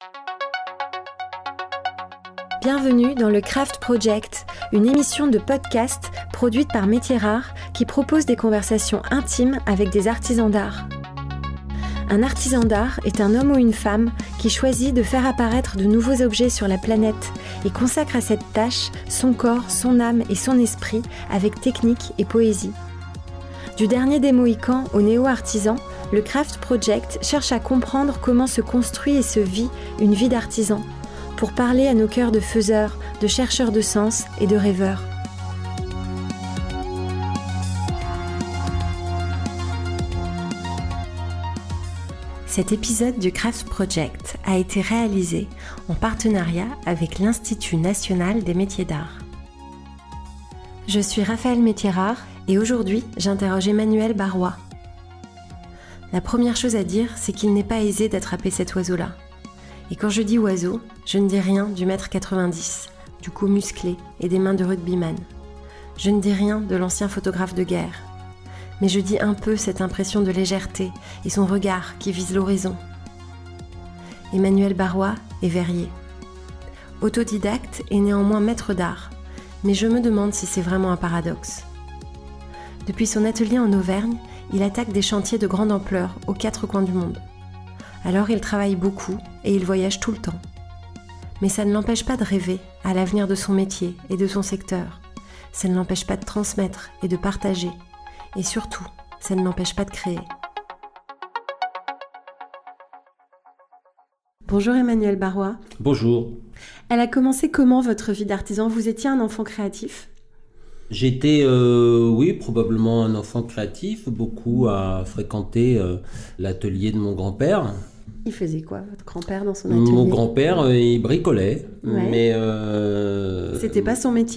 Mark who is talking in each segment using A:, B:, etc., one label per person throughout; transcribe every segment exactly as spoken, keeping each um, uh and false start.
A: Bienvenue dans le Craft Project, une émission de podcast produite par Métiers Rares qui propose des conversations intimes avec des artisans d'art. Un artisan d'art est un homme ou une femme qui choisit de faire apparaître de nouveaux objets sur la planète et consacre à cette tâche son corps, son âme et son esprit avec technique et poésie. Du dernier des Mohicans au néo-artisan, le Craft Project cherche à comprendre comment se construit et se vit une vie d'artisan, pour parler à nos cœurs de faiseurs, de chercheurs de sens et de rêveurs. Cet épisode du Craft Project a été réalisé en partenariat avec l'Institut national des métiers d'art. Je suis Raphaël Métiers Rares et aujourd'hui, j'interroge Emmanuel Barrois. La première chose à dire, c'est qu'il n'est pas aisé d'attraper cet oiseau-là. Et quand je dis oiseau, je ne dis rien du mètre quatre-vingt-dix, du cou musclé et des mains de rugbyman. Je ne dis rien de l'ancien photographe de guerre. Mais je dis un peu cette impression de légèreté et son regard qui vise l'horizon. Emmanuel Barrois est verrier. Autodidacte et néanmoins maître d'art. Mais je me demande si c'est vraiment un paradoxe. Depuis son atelier en Auvergne, il attaque des chantiers de grande ampleur aux quatre coins du monde. Alors il travaille beaucoup et il voyage tout le temps. Mais ça ne l'empêche pas de rêver à l'avenir de son métier et de son secteur. Ça ne l'empêche pas de transmettre et de partager. Et surtout, ça ne l'empêche pas de créer. Bonjour Emmanuel Barrois.
B: Bonjour.
A: Elle a commencé comment votre vie d'artisan ? Vous étiez un enfant créatif ?
B: J'étais, euh, oui, probablement un enfant créatif, beaucoup à fréquenter euh, l'atelier de mon grand-père.
A: Il faisait quoi, votre grand-père, dans son atelier ?
B: Mon grand-père, euh, il bricolait,
A: ouais.
B: mais... Euh,
A: C'était pas son métier ?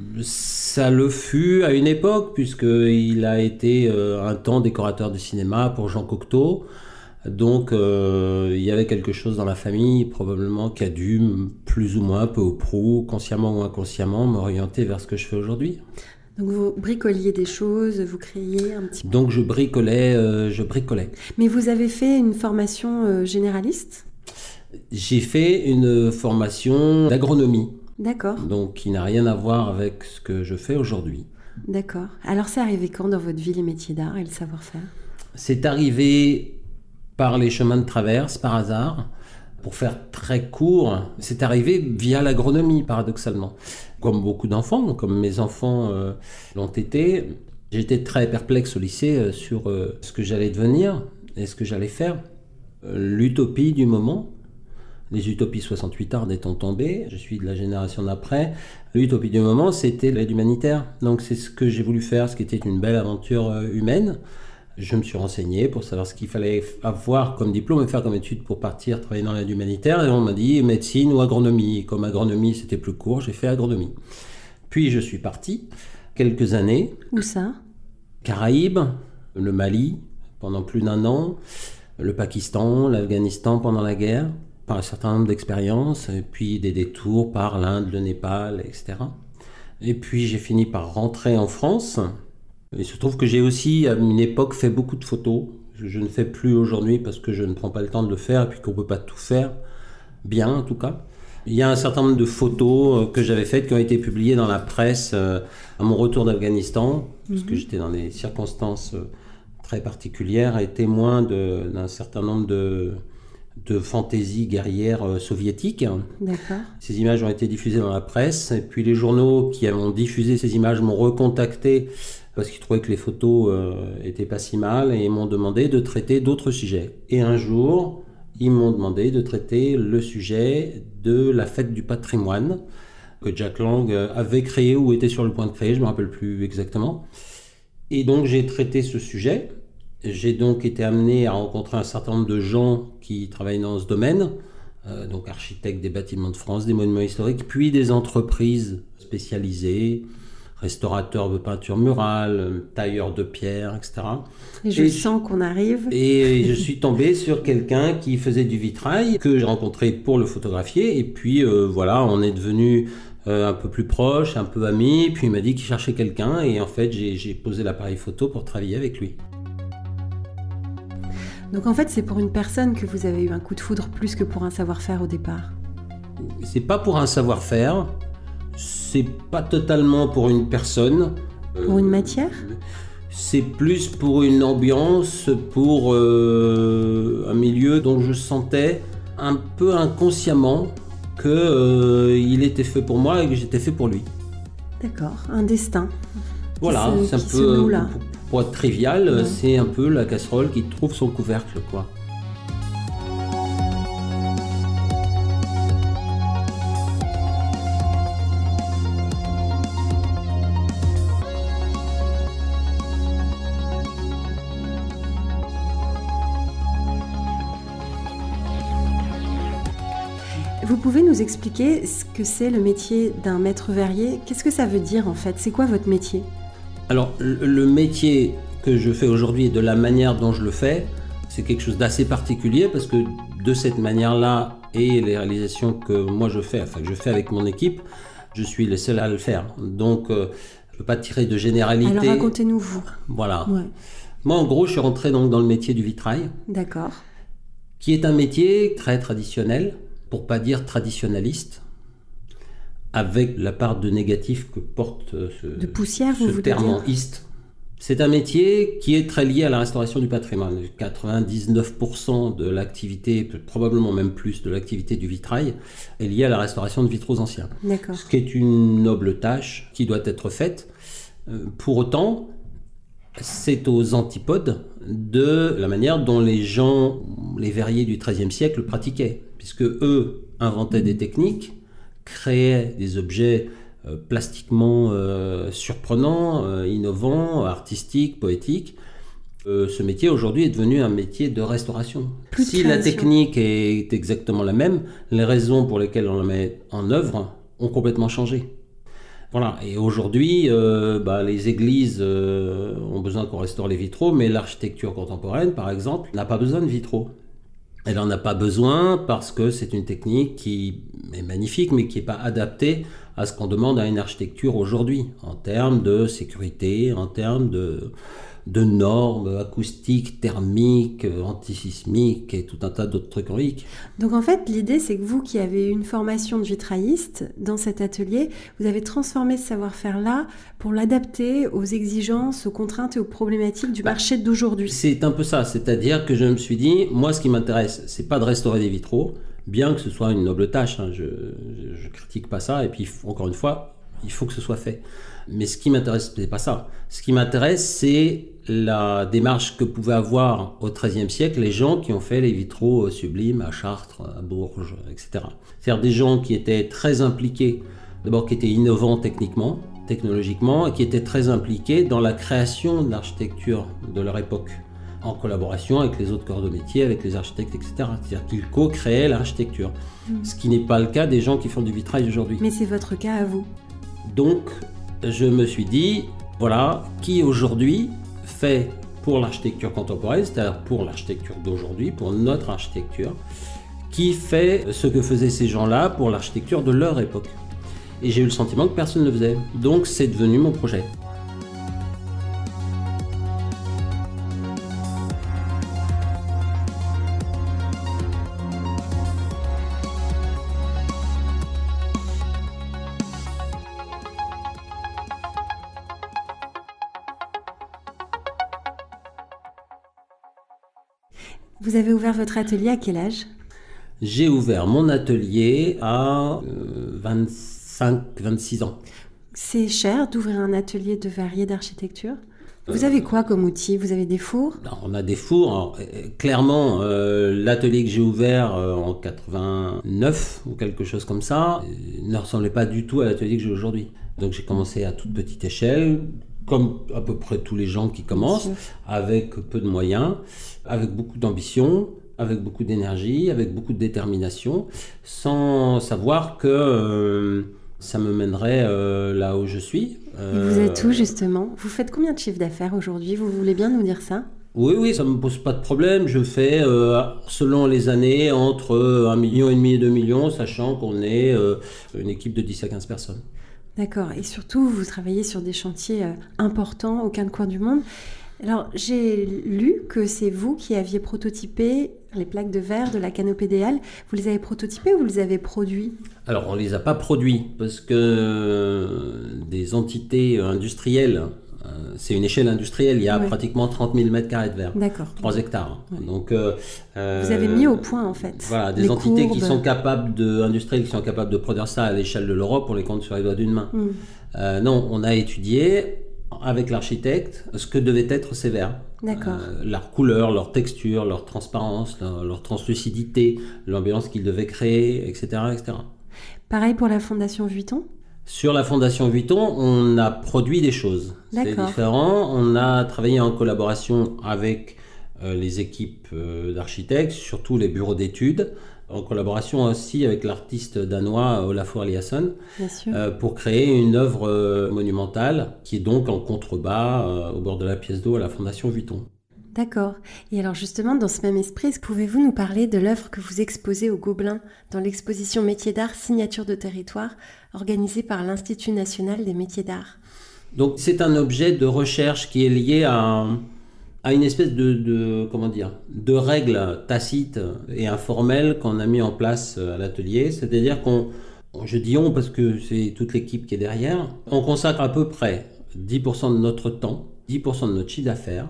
B: Ça le fut à une époque, puisqu'il a été euh, un temps décorateur de cinéma pour Jean Cocteau. Donc, euh, il y avait quelque chose dans la famille, probablement, qui a dû, plus ou moins, peu ou prou, consciemment ou inconsciemment, m'orienter vers ce que je fais aujourd'hui.
A: Donc, vous bricoliez des choses, vous créiez un petit peu...
B: Donc, je bricolais, euh, je bricolais.
A: Mais vous avez fait une formation euh, généraliste ?
B: J'ai fait une formation d'agronomie.
A: D'accord.
B: Donc, qui n'a rien à voir avec ce que je fais aujourd'hui.
A: D'accord. Alors, c'est arrivé quand dans votre vie, les métiers d'art et le savoir-faire ? C'est
B: arrivé... par les chemins de traverse, par hasard. Pour faire très court, c'est arrivé via l'agronomie, paradoxalement. Comme beaucoup d'enfants, comme mes enfants euh, l'ont été, j'étais très perplexe au lycée euh, sur euh, ce que j'allais devenir et ce que j'allais faire. Euh, l'utopie du moment, les utopies soixante-huit ardes étant tombées, je suis de la génération d'après, l'utopie du moment, c'était l'aide humanitaire. Donc c'est ce que j'ai voulu faire, ce qui était une belle aventure euh, humaine. Je me suis renseigné pour savoir ce qu'il fallait avoir comme diplôme et faire comme étude pour partir travailler dans l'aide humanitaire. Et on m'a dit médecine ou agronomie. Comme agronomie, c'était plus court, j'ai fait agronomie. Puis je suis parti quelques années.
A: Où ça ?
B: Caraïbes, le Mali, pendant plus d'un an, le Pakistan, l'Afghanistan pendant la guerre, par un certain nombre d'expériences, et puis des détours par l'Inde, le Népal, et cetera. Et puis j'ai fini par rentrer en France. Il se trouve que j'ai aussi, à une époque, fait beaucoup de photos. Je ne fais plus aujourd'hui parce que je ne prends pas le temps de le faire et puis qu'on ne peut pas tout faire, bien en tout cas. Il y a un certain nombre de photos que j'avais faites qui ont été publiées dans la presse à mon retour d'Afghanistan, mm-hmm. parce que j'étais dans des circonstances très particulières et témoin de, d'un certain nombre de, de fantaisies guerrières soviétiques.
A: D'accord.
B: Ces images ont été diffusées dans la presse et puis les journaux qui ont diffusé ces images m'ont recontacté parce qu'ils trouvaient que les photos euh, étaient pas si mal et ils m'ont demandé de traiter d'autres sujets. Et un jour, ils m'ont demandé de traiter le sujet de la fête du patrimoine que Jack Lang avait créé ou était sur le point de créer, je ne me rappelle plus exactement. Et donc j'ai traité ce sujet. J'ai donc été amené à rencontrer un certain nombre de gens qui travaillent dans ce domaine, euh, donc architectes des bâtiments de France, des monuments historiques, puis des entreprises spécialisées, restaurateurs de peinture murale, tailleurs de pierre, et cetera.
A: Et je et sens je, qu'on arrive.
B: Et je suis tombé sur quelqu'un qui faisait du vitrail, que j'ai rencontré pour le photographier. Et puis euh, voilà, on est devenus euh, un peu plus proches, un peu amis. Puis il m'a dit qu'il cherchait quelqu'un. Et en fait, j'ai, j'ai posé l'appareil photo pour travailler avec lui.
A: Donc en fait, c'est pour une personne que vous avez eu un coup de foudre plus que pour un savoir-faire au départ.
B: C'est pas pour un savoir-faire, c'est pas totalement pour une personne.
A: Pour une matière ?
B: C'est plus pour une ambiance, pour euh, un milieu dont je sentais un peu inconsciemment qu'il euh, était fait pour moi et que j'étais fait pour lui.
A: D'accord, un destin.
B: Voilà,
A: se,
B: c'est un
A: se
B: peu,
A: noue là.
B: pour, pour être trivial,
A: Ouais.
B: c'est un peu la casserole qui trouve son couvercle, quoi.
A: Vous pouvez nous expliquer ce que c'est le métier d'un maître verrier ? Qu'est-ce que ça veut dire en fait ? C'est quoi votre métier ?
B: Alors, le, le métier que je fais aujourd'hui et de la manière dont je le fais, c'est quelque chose d'assez particulier parce que de cette manière-là et les réalisations que moi je fais, enfin que je fais avec mon équipe, je suis le seul à le faire. Donc, euh, je ne peux pas tirer de généralité.
A: Alors racontez-nous vous.
B: Voilà.
A: Ouais.
B: Moi, en gros, je suis rentré donc dans le métier du vitrail,
A: D'accord.
B: qui est un métier très traditionnel, pour pas dire traditionnaliste, avec la part de négatif que porte ce,
A: De poussière,
B: ce
A: vous voulez
B: terme
A: dire ?
B: en iste. C'est un métier qui est très lié à la restauration du patrimoine. quatre-vingt-dix-neuf pour cent de l'activité, probablement même plus de l'activité du vitrail, est liée à la restauration de vitraux anciens.
A: D'accord.
B: Ce qui est une noble tâche qui doit être faite. Pour autant, c'est aux antipodes de la manière dont les gens, les verriers du treizième siècle pratiquaient, puisque eux inventaient des techniques, créaient des objets euh, plastiquement euh, surprenants, euh, innovants, artistiques, poétiques. Euh, ce métier aujourd'hui est devenu un métier de restauration.
A: Plus de
B: si la
A: création.
B: technique est exactement la même, les raisons pour lesquelles on la met en œuvre ont complètement changé. Voilà, et aujourd'hui, euh, bah, les églises euh, ont besoin qu'on restaure les vitraux, mais l'architecture contemporaine, par exemple, n'a pas besoin de vitraux. Elle n'en a pas besoin parce que c'est une technique qui est magnifique, mais qui n'est pas adaptée à ce qu'on demande à une architecture aujourd'hui, en termes de sécurité, en termes de, de normes acoustiques, thermiques, antisismiques et tout un tas d'autres trucs en hic.
A: Donc en fait, l'idée, c'est que vous qui avez eu une formation de vitrailliste dans cet atelier, vous avez transformé ce savoir-faire-là pour l'adapter aux exigences, aux contraintes et aux problématiques du
B: Bah,
A: marché d'aujourd'hui.
B: C'est un peu ça, c'est-à-dire que je me suis dit, moi ce qui m'intéresse, c'est pas de restaurer des vitraux, bien que ce soit une noble tâche, hein, je, je, je critique pas ça, et puis encore une fois, il faut que ce soit fait. Mais ce qui m'intéresse, c'est pas ça. Ce qui m'intéresse, c'est la démarche que pouvaient avoir au treizième siècle les gens qui ont fait les vitraux sublimes à Chartres, à Bourges, et cetera. C'est-à-dire des gens qui étaient très impliqués, d'abord qui étaient innovants techniquement, technologiquement, et qui étaient très impliqués dans la création de l'architecture de leur époque, en collaboration avec les autres corps de métier, avec les architectes, et cetera. C'est-à-dire qu'ils co-créaient l'architecture, mmh. ce qui n'est pas le cas des gens qui font du vitrail aujourd'hui.
A: Mais c'est votre cas à vous.
B: Donc, je me suis dit, voilà, qui aujourd'hui fait pour l'architecture contemporaine, c'est-à-dire pour l'architecture d'aujourd'hui, pour notre architecture, qui fait ce que faisaient ces gens-là pour l'architecture de leur époque. Et j'ai eu le sentiment que personne ne le faisait. Donc, c'est devenu mon projet.
A: Vous avez ouvert votre atelier à quel âge ?
B: J'ai ouvert mon atelier à euh, vingt-cinq vingt-six ans.
A: C'est cher d'ouvrir un atelier de verrier d'architecture ? Vous avez quoi comme outil ? Vous avez des fours ?
B: Non, on a des fours. Alors, euh, clairement, euh, l'atelier que j'ai ouvert euh, en quatre-vingt-neuf ou quelque chose comme ça euh, ne ressemblait pas du tout à l'atelier que j'ai aujourd'hui. Donc j'ai commencé à toute petite échelle, comme à peu près tous les gens qui commencent, avec peu de moyens, avec beaucoup d'ambition, avec beaucoup d'énergie, avec beaucoup de détermination, sans savoir que euh, ça me mènerait euh, là où je suis.
A: Euh, Et vous êtes où justement ? Vous faites combien de chiffre d'affaires aujourd'hui ? Vous voulez bien nous dire ça ?
B: Oui, oui, ça ne me pose pas de problème. Je fais, euh, selon les années, entre un million et demi et deux millions, sachant qu'on est euh, une équipe de dix à quinze personnes.
A: D'accord. Et surtout, vous travaillez sur des chantiers euh, importants aux quatre coins du monde. Alors, j'ai lu que c'est vous qui aviez prototypé les plaques de verre de la canopée des Halles. Vous les avez prototypées ou vous les avez produits?
B: Alors, on ne les a pas produits parce que des entités industrielles, c'est une échelle industrielle, il y a ouais. pratiquement trente mille mètres carrés de verre.
A: D'accord.
B: trois hectares.
A: Ouais.
B: Donc, euh,
A: vous avez mis au point, en fait.
B: Voilà, des entités courbes. qui sont capables de, industrielles qui sont capables de produire ça à l'échelle de l'Europe, on les compte sur les doigts d'une main. Mm. Euh, non, on a étudié avec l'architecte ce que devaient être ces verres.
A: D'accord.
B: Euh, leur couleur, leur texture, leur transparence, leur, leur translucidité, l'ambiance qu'ils devaient créer, et cetera, et cetera.
A: Pareil pour la Fondation Vuitton?
B: Sur la Fondation Vuitton, on a produit des choses. C'est différent. On a travaillé en collaboration avec euh, les équipes euh, d'architectes, surtout les bureaux d'études, en collaboration aussi avec l'artiste danois Olafur Eliasson, euh, pour créer une œuvre euh, monumentale qui est donc en contrebas euh, au bord de la pièce d'eau à la Fondation Vuitton.
A: D'accord. Et alors justement, dans ce même esprit, pouvez-vous nous parler de l'œuvre que vous exposez au Gobelin dans l'exposition Métiers d'art Signature de territoire organisée par l'Institut national des métiers d'art?
B: Donc c'est un objet de recherche qui est lié à, à une espèce de, de, comment dire, de règles tacites et informelles qu'on a mis en place à l'atelier. C'est-à-dire qu'on, je dis on parce que c'est toute l'équipe qui est derrière, on consacre à peu près dix pour cent de notre temps, dix pour cent de notre chiffre d'affaires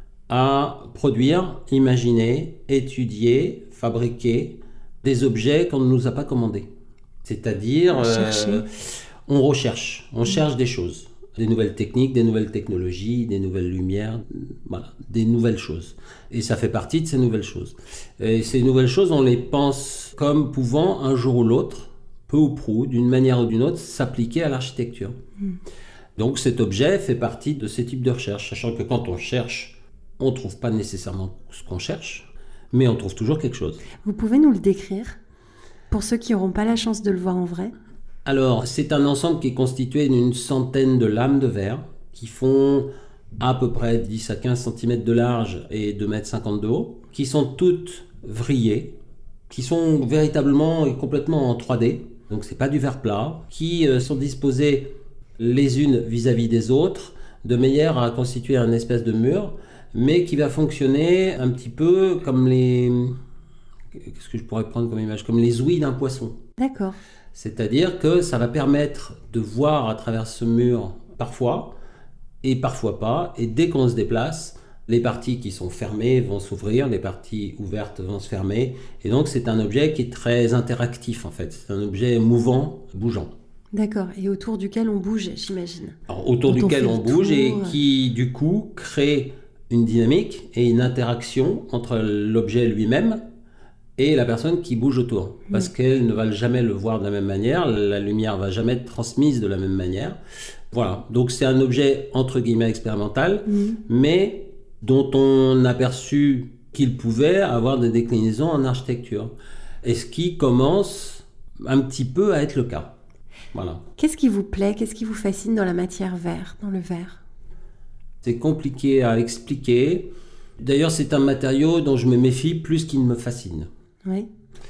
B: à produire, imaginer, étudier, fabriquer des objets qu'on ne nous a pas commandés. C'est-à-dire, euh, on recherche, on mmh. cherche des choses, des nouvelles techniques, des nouvelles technologies, des nouvelles lumières, voilà, des nouvelles choses. Et ça fait partie de ces nouvelles choses. Et ces nouvelles choses, on les pense comme pouvant un jour ou l'autre, peu ou prou, d'une manière ou d'une autre, s'appliquer à l'architecture. Mmh. Donc cet objet fait partie de ces types de recherches, sachant que quand on cherche, on ne trouve pas nécessairement ce qu'on cherche, mais on trouve toujours quelque chose.
A: Vous pouvez nous le décrire, pour ceux qui n'auront pas la chance de le voir en vrai?
B: Alors, c'est un ensemble qui est constitué d'une centaine de lames de verre, qui font à peu près dix à quinze centimètres de large et deux mètres cinquante de haut, qui sont toutes vrillées, qui sont véritablement et complètement en trois D, donc c'est pas du verre plat, qui sont disposées les unes vis-à-vis des autres, de manière à constituer un espèce de mur, mais qui va fonctionner un petit peu comme les... Qu'est-ce que je pourrais prendre comme image? Comme les ouïes d'un poisson.
A: D'accord.
B: C'est-à-dire que ça va permettre de voir à travers ce mur parfois, et parfois pas, et dès qu'on se déplace, les parties qui sont fermées vont s'ouvrir, les parties ouvertes vont se fermer, et donc c'est un objet qui est très interactif en fait. C'est un objet mouvant, bougeant.
A: D'accord, et autour duquel on bouge, j'imagine.
B: Alors, autour Quand duquel on, on bouge tour, et qui du coup crée une dynamique et une interaction entre l'objet lui-même et la personne qui bouge autour. Parce mmh. qu'elle ne va jamais le voir de la même manière, la lumière ne va jamais être transmise de la même manière. Voilà, donc c'est un objet entre guillemets expérimental, mmh. mais dont on a perçu qu'il pouvait avoir des déclinaisons en architecture. Et ce qui commence un petit peu à être le cas. Voilà.
A: Qu'est-ce qui vous plaît, qu'est-ce qui vous fascine dans la matière verre, dans le verre?
B: C'est compliqué à expliquer. D'ailleurs, c'est un matériau dont je me méfie plus qu'il ne me fascine.
A: Oui.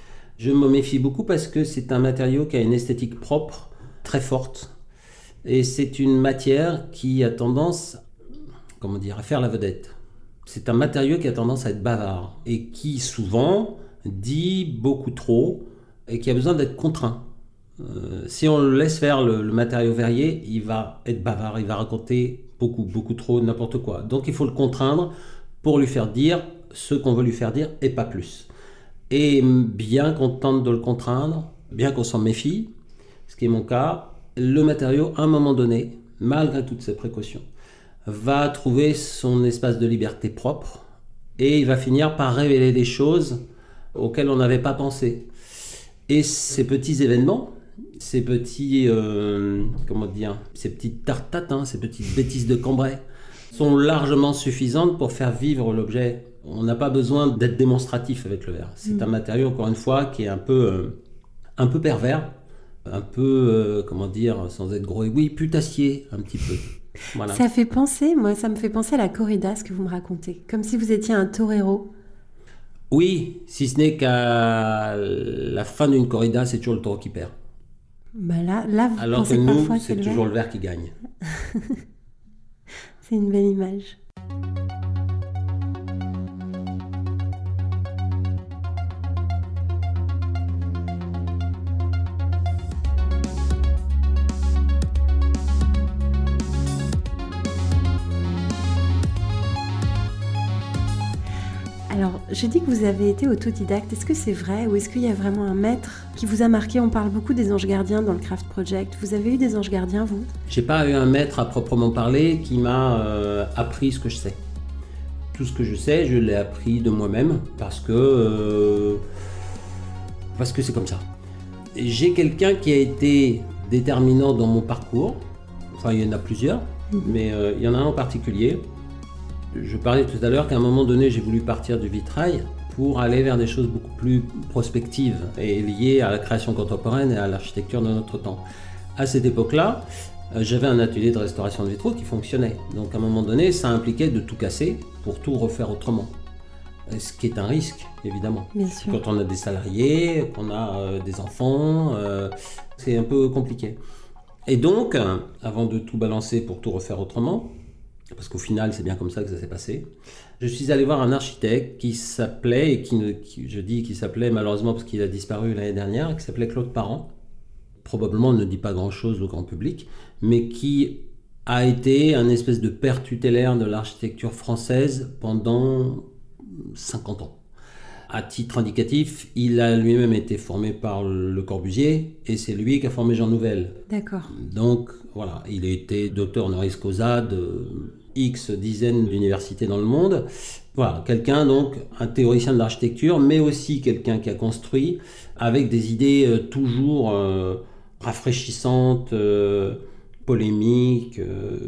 B: Je me méfie beaucoup parce que c'est un matériau qui a une esthétique propre, très forte. Et c'est une matière qui a tendance, comment dire, à faire la vedette. C'est un matériau qui a tendance à être bavard et qui, souvent, dit beaucoup trop et qui a besoin d'être contraint. Euh, si on le laisse faire le, le matériau verrier, il va être bavard, il va raconter beaucoup, beaucoup trop n'importe quoi. Donc il faut le contraindre pour lui faire dire ce qu'on veut lui faire dire et pas plus. Et bien qu'on tente de le contraindre, bien qu'on s'en méfie, ce qui est mon cas, le matériau, à un moment donné, malgré toutes ces précautions, va trouver son espace de liberté propre et il va finir par révéler des choses auxquelles on n'avait pas pensé. Et ces petits événements, ces petits, euh, comment dire, ces petites tartates, hein, ces petites bêtises de Cambrai, sont largement suffisantes pour faire vivre l'objet. On n'a pas besoin d'être démonstratif avec le verre. C'est mmh. un matériau, encore une fois, qui est un peu, euh, un peu pervers, un peu, euh, comment dire, sans être gros, oui, putassier, un petit peu. Voilà.
A: Ça fait penser, moi, ça me fait penser à la corrida, ce que vous me racontez, comme si vous étiez un torero.
B: Oui, si ce n'est qu'à la fin d'une corrida, c'est toujours le taureau qui perd.
A: Bah là, là, vous
B: Alors
A: pensez
B: que nous,
A: parfois
B: c'est
A: le
B: toujours
A: verre.
B: le verre qui gagne.
A: C'est une belle image. j'ai dit que vous avez été autodidacte. Est-ce que c'est vrai ou est-ce qu'il y a vraiment un maître qui vous a marqué? On parle beaucoup des anges gardiens dans le Craft Project. Vous avez eu des anges gardiens, vous?
B: J'ai pas eu un maître à proprement parler qui m'a euh, appris ce que je sais. Tout ce que je sais, je l'ai appris de moi-même parce que euh, parce que c'est comme ça. J'ai quelqu'un qui a été déterminant dans mon parcours. Enfin, il y en a plusieurs, mmh. mais euh, il y en a un en particulier. Je parlais tout à l'heure qu'à un moment donné, j'ai voulu partir du vitrail pour aller vers des choses beaucoup plus prospectives et liées à la création contemporaine et à l'architecture de notre temps. À cette époque-là, j'avais un atelier de restauration de vitraux qui fonctionnait. Donc à un moment donné, ça impliquait de tout casser pour tout refaire autrement. Ce qui est un risque, évidemment.
A: Bien sûr.
B: Quand on a des salariés, qu'on a euh, des enfants, euh, c'est un peu compliqué. Et donc, euh, avant de tout balancer pour tout refaire autrement, parce qu'au final, c'est bien comme ça que ça s'est passé, je suis allé voir un architecte qui s'appelait, et qui, ne, qui je dis qu'il s'appelait malheureusement parce qu'il a disparu l'année dernière, qui s'appelait Claude Parent. Probablement ne dit pas grand-chose au grand public, mais qui a été un espèce de père tutélaire de l'architecture française pendant cinquante ans. À titre indicatif, il a lui-même été formé par Le Corbusier et c'est lui qui a formé Jean Nouvel.
A: D'accord.
B: Donc voilà, il a été docteur honoris causa de X dizaines d'universités dans le monde. Voilà, quelqu'un donc, un théoricien de l'architecture, mais aussi quelqu'un qui a construit avec des idées euh, toujours euh, rafraîchissantes, euh, polémiques, euh,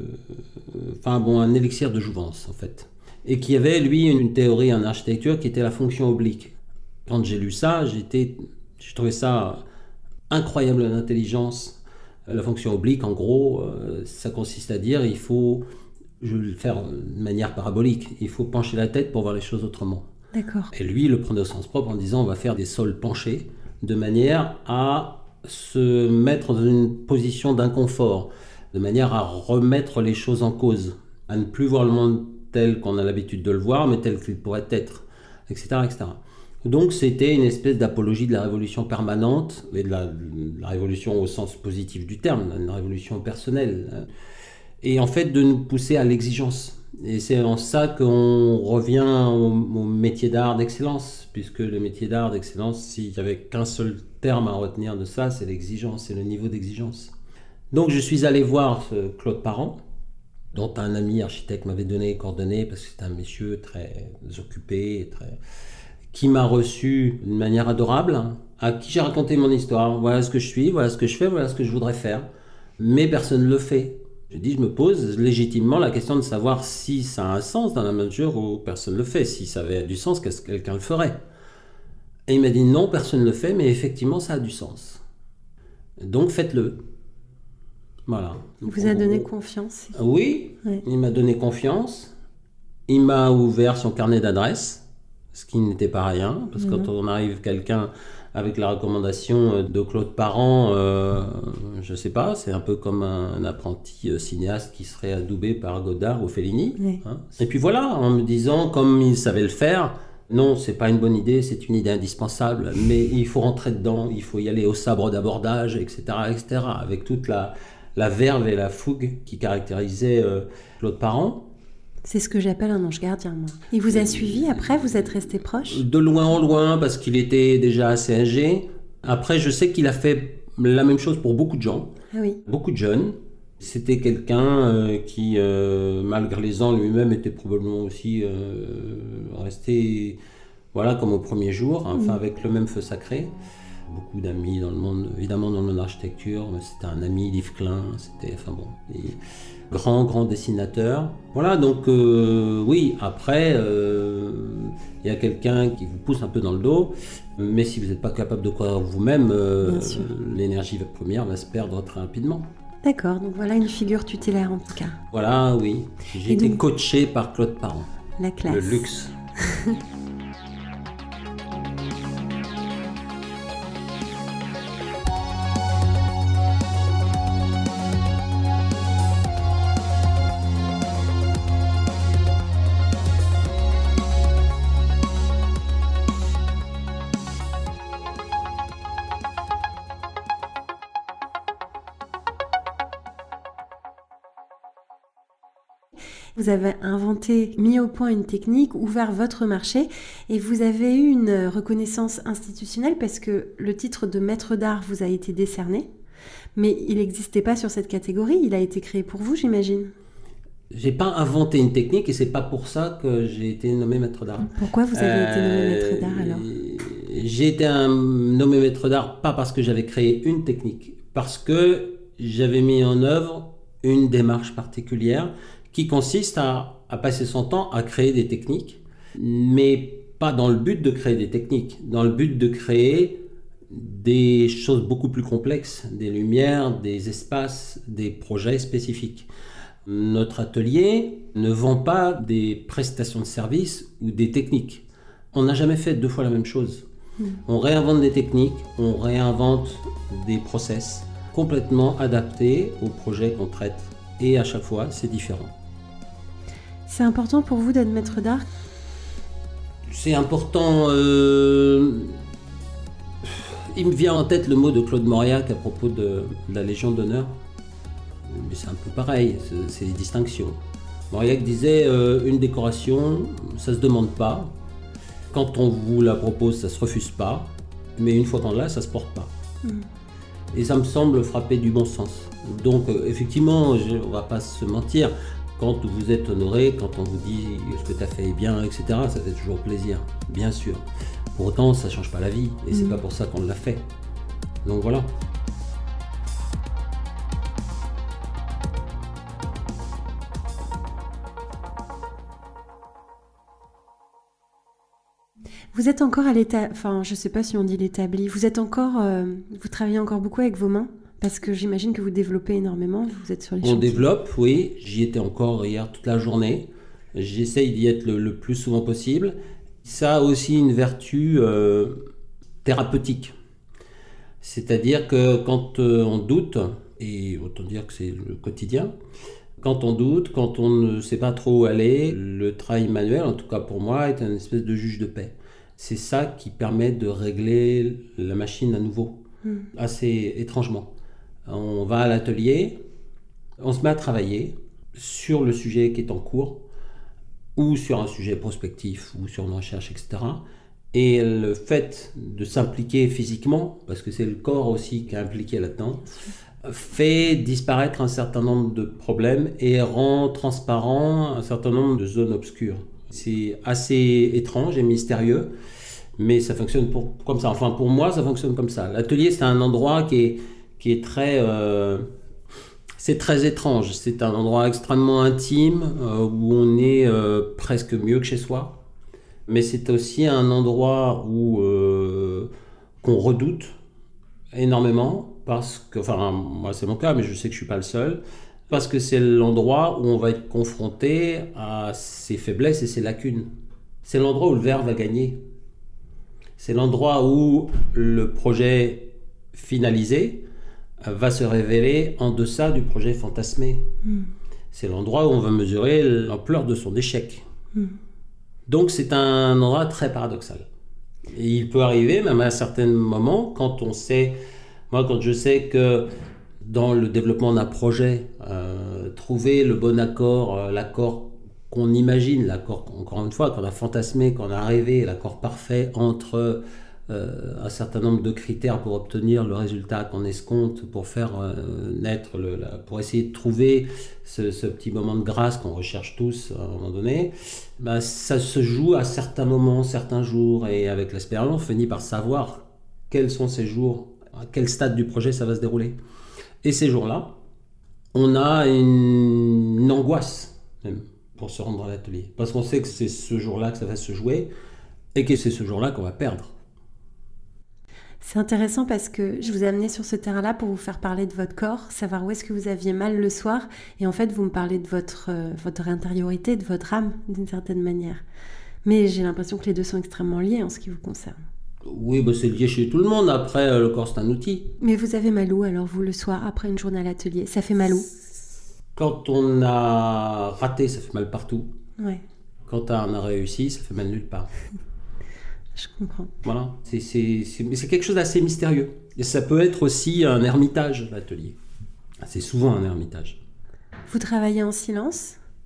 B: enfin bon, un élixir de jouvence en fait. Et qui avait, lui, une théorie en architecture qui était la fonction oblique. Quand j'ai lu ça, j'étais, j'ai trouvé ça incroyable d'intelligence. La fonction oblique, en gros, ça consiste à dire il faut, je vais le faire de manière parabolique, il faut pencher la tête pour voir les choses autrement.
A: D'accord.
B: Et lui, il le prenait au sens propre en disant on va faire des sols penchés de manière à se mettre dans une position d'inconfort, de manière à remettre les choses en cause, à ne plus voir le monde tel qu'on a l'habitude de le voir, mais tel qu'il pourrait être, et cetera, et cetera. Donc c'était une espèce d'apologie de la révolution permanente, et de la, de la révolution au sens positif du terme, une révolution personnelle, et en fait de nous pousser à l'exigence. Et c'est en ça qu'on revient au, au métier d'art d'excellence, puisque le métier d'art d'excellence, s'il n'y avait qu'un seul terme à retenir de ça, c'est l'exigence, c'est le niveau d'exigence. Donc je suis allé voir ce Claude Parent, dont un ami architecte m'avait donné les coordonnées, parce que c'est un monsieur très occupé, très... qui m'a reçu d'une manière adorable, à qui j'ai raconté mon histoire. Voilà ce que je suis, voilà ce que je fais, voilà ce que je voudrais faire. Mais personne ne le fait. Je dis, je me pose légitimement la question de savoir si ça a un sens dans la mesure où personne ne le fait. Si ça avait du sens, qu'est-ce que quelqu'un le ferait? Et il m'a dit, non, personne ne le fait, mais effectivement, ça a du sens. Donc faites-le. Voilà.
A: Il vous a donné confiance?
B: Oui, ouais. Il m'a donné confiance. Il m'a ouvert son carnet d'adresses, ce qui n'était pas rien, parce que mmh. quand on arrive quelqu'un avec la recommandation de Claude Parent, euh, je ne sais pas, c'est un peu comme un, un apprenti cinéaste qui serait adoubé par Godard ou Fellini. Oui. Hein. Et puis voilà, en me disant, comme il savait le faire, non, c'est pas une bonne idée, c'est une idée indispensable, mais il faut rentrer dedans, il faut y aller au sabre d'abordage, et cetera, et cetera, avec toute la... la verve et la fougue qui caractérisaient euh, Claude Parent.
A: C'est ce que j'appelle un ange gardien, moi. Il vous a suivi après? Vous êtes resté proche?
B: De loin en loin, parce qu'il était déjà assez âgé. Après, je sais qu'il a fait la même chose pour beaucoup de gens,
A: ah oui.
B: beaucoup de jeunes. C'était quelqu'un euh, qui, euh, malgré les ans, lui-même était probablement aussi euh, resté, voilà, comme au premier jour, hein, enfin, mmh. avec le même feu sacré. Beaucoup d'amis dans le monde, évidemment dans le monde de l'architecture, mais c'était un ami, Yves Klein, c'était, enfin bon, grand, grand dessinateur. Voilà, donc euh, oui, après, il euh, y a quelqu'un qui vous pousse un peu dans le dos, mais si vous n'êtes pas capable de croire vous-même, euh, l'énergie première va se perdre très rapidement.
A: D'accord, donc voilà une figure tutélaire en tout cas.
B: Voilà, oui. J'ai Et été donc... coaché par Claude Parent.
A: La classe.
B: Le luxe.
A: Vous avez inventé, mis au point une technique, ouvert votre marché et vous avez eu une reconnaissance institutionnelle parce que le titre de maître d'art vous a été décerné, mais il n'existait pas sur cette catégorie, il a été créé pour vous, j'imagine.
B: J'ai pas inventé une technique et c'est pas pour ça que j'ai été nommé maître d'art.
A: Pourquoi vous avez euh, été nommé maître d'art alors?
B: J'ai été un, nommé maître d'art pas parce que j'avais créé une technique, parce que j'avais mis en œuvre une démarche particulière qui consiste à, à passer son temps à créer des techniques, mais pas dans le but de créer des techniques, dans le but de créer des choses beaucoup plus complexes, des lumières, des espaces, des projets spécifiques. Notre atelier ne vend pas des prestations de services ou des techniques. On n'a jamais fait deux fois la même chose. Mmh. On réinvente des techniques, on réinvente des process complètement adaptés aux projets qu'on traite. Et à chaque fois, c'est différent.
A: C'est important pour vous d'être maître d'art?
B: C'est important... Euh... Il me vient en tête le mot de Claude Mauriac à propos de, de la Légion d'honneur. Mais c'est un peu pareil, c'est, c'est les distinctions. Mauriac disait euh, une décoration, ça se demande pas. Quand on vous la propose, ça se refuse pas. Mais une fois qu'on l'a, ça se porte pas. Mmh. Et ça me semble frapper du bon sens. Donc euh, effectivement, je, on va pas se mentir. Quand vous êtes honoré, quand on vous dit ce que tu as fait est bien, et cetera, ça fait toujours plaisir, bien sûr. Pour autant, ça change pas la vie. Et mmh. c'est pas pour ça qu'on l'a fait. Donc voilà.
A: Vous êtes encore à l'état, enfin je sais pas si on dit l'établi, vous êtes encore, euh, vous travaillez encore beaucoup avec vos mains? Parce que j'imagine que vous développez énormément, vous êtes sur les
B: On
A: chantiers.
B: développe, oui, j'y étais encore hier toute la journée, j'essaye d'y être le, le plus souvent possible. Ça a aussi une vertu euh, thérapeutique, c'est-à-dire que quand euh, on doute, et autant dire que c'est le quotidien, quand on doute, quand on ne sait pas trop où aller, le travail manuel, en tout cas pour moi, est une espèce de juge de paix. C'est ça qui permet de régler la machine à nouveau, mmh. assez étrangement. On va à l'atelier, on se met à travailler sur le sujet qui est en cours, ou sur un sujet prospectif, ou sur une recherche, et cetera. Et le fait de s'impliquer physiquement, parce que c'est le corps aussi qui est impliqué là-dedans, fait disparaître un certain nombre de problèmes et rend transparent un certain nombre de zones obscures. C'est assez étrange et mystérieux, mais ça fonctionne pour, comme ça. Enfin, pour moi, ça fonctionne comme ça. L'atelier, c'est un endroit qui est, qui est très... Euh, c'est très étrange. C'est un endroit extrêmement intime, euh, où on est euh, presque mieux que chez soi. Mais c'est aussi un endroit où, euh, qu'on redoute énormément, parce que, enfin, moi c'est mon cas, mais je sais que je ne suis pas le seul, parce que c'est l'endroit où on va être confronté à ses faiblesses et ses lacunes. C'est l'endroit où le verre va gagner. C'est l'endroit où le projet finalisé va se révéler en deçà du projet fantasmé. Mm. C'est l'endroit où on va mesurer l'ampleur de son échec. Mm. Donc c'est un endroit très paradoxal. Et il peut arriver, même à certains moments, quand on sait... Moi, quand je sais que dans le développement d'un projet, euh, trouver le bon accord, euh, l'accord qu'on imagine, l'accord, encore une fois, qu'on a fantasmé, qu'on a rêvé, l'accord parfait entre euh, un certain nombre de critères pour obtenir le résultat qu'on escompte, pour faire euh, naître, le, la, pour essayer de trouver ce, ce petit moment de grâce qu'on recherche tous à un moment donné, ben, ça se joue à certains moments, certains jours, et avec l'expérience, on finit par savoir quels sont ces jours, à quel stade du projet ça va se dérouler. Et ces jours-là, on a une, une angoisse même pour se rendre à l'atelier. Parce qu'on sait que c'est ce jour-là que ça va se jouer et que c'est ce jour-là qu'on va perdre.
A: C'est intéressant parce que je vous ai amené sur ce terrain-là pour vous faire parler de votre corps, savoir où est-ce que vous aviez mal le soir. Et en fait, vous me parlez de votre, euh, votre intériorité, de votre âme, d'une certaine manière. Mais j'ai l'impression que les deux sont extrêmement liés en ce qui vous concerne.
B: Oui, bah c'est lié chez tout le monde. Après, le corps, c'est un outil.
A: Mais vous avez mal où, alors, vous, le soir, après une journée à l'atelier? Ça fait mal où?
B: Quand on a raté, ça fait mal partout.
A: Ouais.
B: Quand on a réussi, ça fait mal nulle part.
A: Je comprends.
B: Voilà. C'est, c'est, c'est, c'est quelque chose d'assez mystérieux. Et ça peut être aussi un ermitage, l'atelier. C'est souvent un ermitage.
A: Vous travaillez en silence?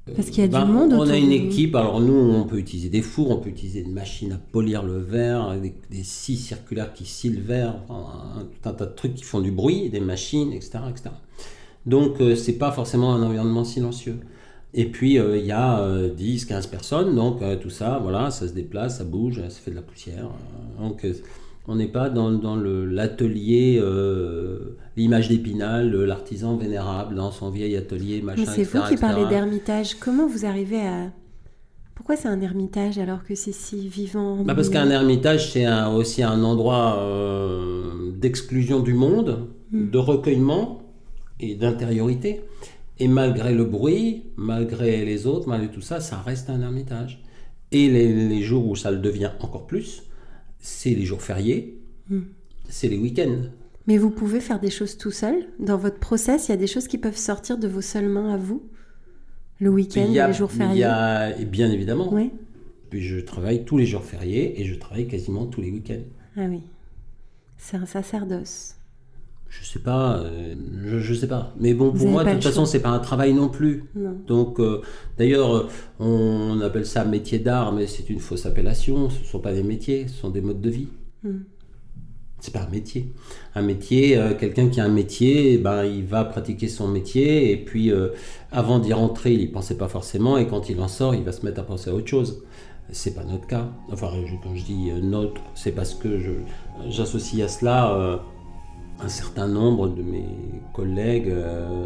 A: Parce qu'il y a
B: Ben,
A: du monde
B: on
A: autour
B: a
A: de
B: une
A: vous.
B: équipe, alors nous on peut utiliser des fours, on peut utiliser une machine à polir le verre, des, des scies circulaires qui scient le verre, enfin, un, tout un tas de trucs qui font du bruit, des machines, et cetera et cetera. Donc euh, c'est pas forcément un environnement silencieux. Et puis euh, il y a euh, dix quinze personnes, donc euh, tout ça, voilà, ça se déplace, ça bouge, ça fait de la poussière. Euh, donc euh, on n'est pas dans, dans le- l'atelier, euh, l'image d'Épinal, l'artisan vénérable dans son vieil atelier,
A: Mais
B: machin,
A: c'est vous
B: et cetera
A: qui
B: et cetera.
A: parlez d'ermitage. Comment vous arrivez à... Pourquoi c'est un ermitage alors que c'est si vivant?
B: Bah parce qu'un
A: bruyant?
B: ermitage, c'est un- aussi un endroit euh, d'exclusion du monde,
A: Hmm.
B: de recueillement et d'intériorité. Et malgré le bruit, malgré les autres, malgré tout ça, ça reste un ermitage. Et les, les jours où ça le devient encore plus, c'est les jours fériés,
A: Hmm.
B: c'est les week-ends.
A: Mais vous pouvez faire des choses tout seul? Dans votre process, il y a des choses qui peuvent sortir de vos seules mains à vous? Le week-end,
B: Il y a,
A: les jours
B: il
A: fériés?
B: y a, et bien évidemment,
A: Oui.
B: puis je travaille tous les jours fériés et je travaille quasiment tous les week-ends.
A: Ah oui. C'est un sacerdoce.
B: Je sais pas, euh, je, je sais pas. Mais bon,
A: Vous
B: pour
A: avez
B: moi,
A: pas
B: de
A: le
B: toute façon,
A: choix.
B: c'est pas un travail non plus.
A: Non.
B: Donc, euh, d'ailleurs, euh, on appelle ça métier d'art, mais c'est une fausse appellation. Ce ne sont pas des métiers, ce sont des modes de vie.
A: Hmm.
B: C'est pas un métier. Un métier, euh, quelqu'un qui a un métier, eh ben, il va pratiquer son métier, et puis euh, avant d'y rentrer, il y pensait pas forcément, et quand il en sort, il va se mettre à penser à autre chose. C'est pas notre cas. Enfin, je- quand je dis euh, notre, c'est parce que je, j'associe à cela euh, un certain nombre de mes collègues euh,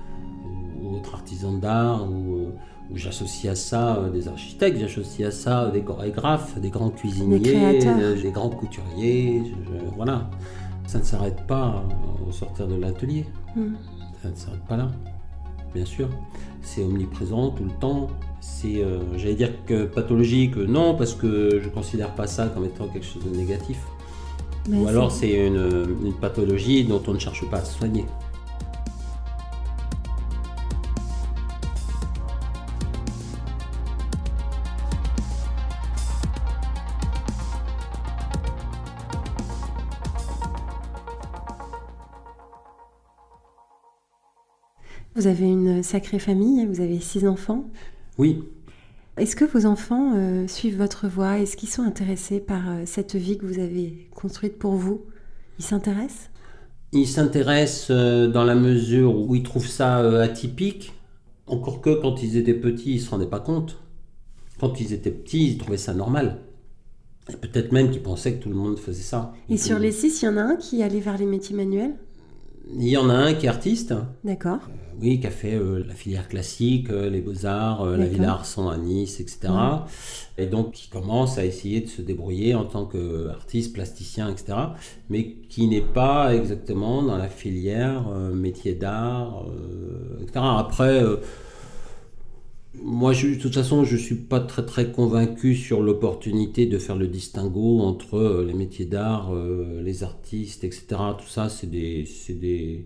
B: ou autres artisans d'art, ou, euh, ou j'associe à ça euh, des architectes, j'associe à ça des chorégraphes, des grands cuisiniers,
A: créateurs.
B: euh, des grands couturiers, je- je- voilà. Ça ne s'arrête pas euh, au sortir de l'atelier,
A: Hmm.
B: ça ne s'arrête pas là, bien sûr. C'est omniprésent tout le temps. C'est, euh, j'allais dire que pathologique, non, parce que je ne considère pas ça comme étant quelque chose de négatif.
A: Mais
B: Ou
A: c'est-
B: alors c'est une, une pathologie dont on ne cherche pas à se soigner.
A: Vous avez une sacrée famille, vous avez six enfants.
B: Oui,
A: Est-ce que vos enfants euh, suivent votre voie? Est-ce qu'ils sont intéressés par euh, cette vie que vous avez construite pour vous? Ils s'intéressent?
B: ils s'intéressent euh, dans la mesure où ils trouvent ça euh, atypique, encore que quand ils étaient petits, ils ne se rendaient pas compte. Quand ils étaient petits, ils trouvaient ça normal. Et peut-être même qu'ils pensaient que tout le monde faisait ça.
A: Et sur les six, il y en a un qui allait vers les métiers manuels?
B: Il y en a un qui est artiste,
A: D'accord.
B: oui, qui a fait euh, la filière classique, euh, les beaux-arts, euh, la
A: D'accord.
B: Villa Arsan à Nice, et cetera. Et donc qui commence à essayer de se débrouiller en tant qu'artiste, plasticien, et cetera. Mais qui n'est pas exactement dans la filière euh, métier d'art, euh, et cetera. Après, euh, moi, je- de toute façon, je ne suis pas très très convaincu sur l'opportunité de faire le distinguo entre euh, les métiers d'art, euh, les artistes, et cetera. Tout ça, c'est des, c'est des,